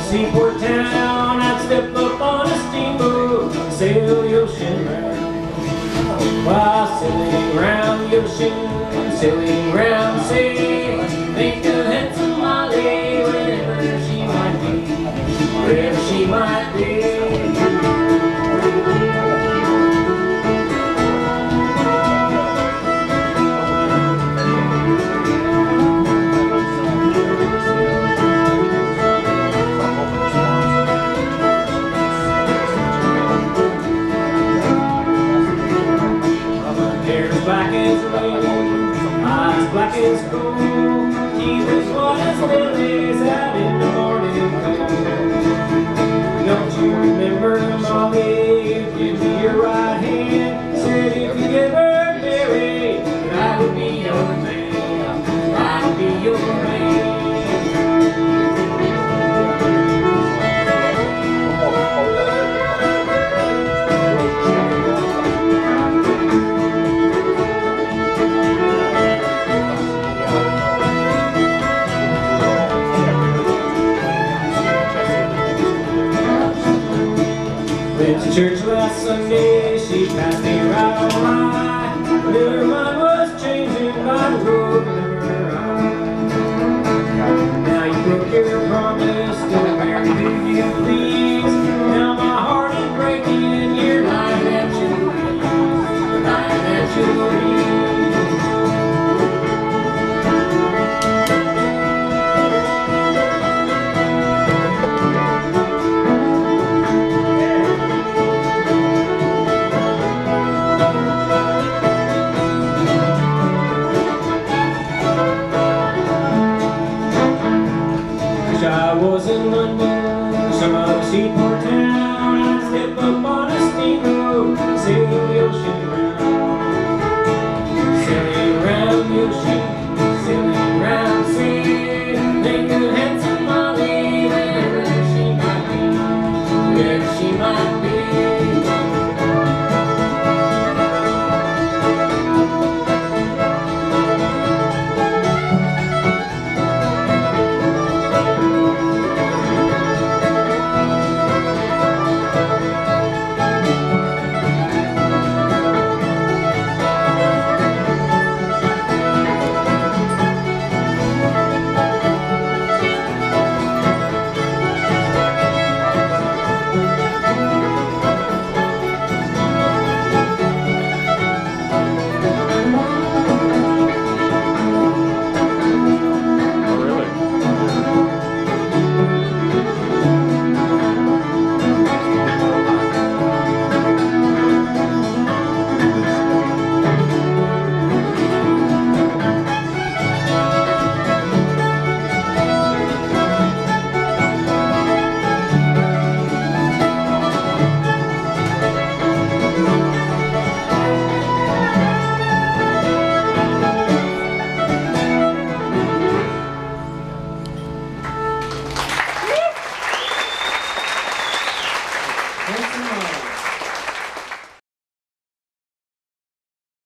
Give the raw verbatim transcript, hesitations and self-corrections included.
seaport town, I'd step up on a steamboat and sail the ocean round. While sailing round the ocean, sailing round the sea, think of handsome Molly, wherever she might be, wherever she might be. Black as rain, eyes black as coal. He was white as lilies out in the morning cold. Don't you remember, Molly, give me your right hand? Said if you ever married, that I would be your man. I would be your man. Went to church last Sunday, she passed me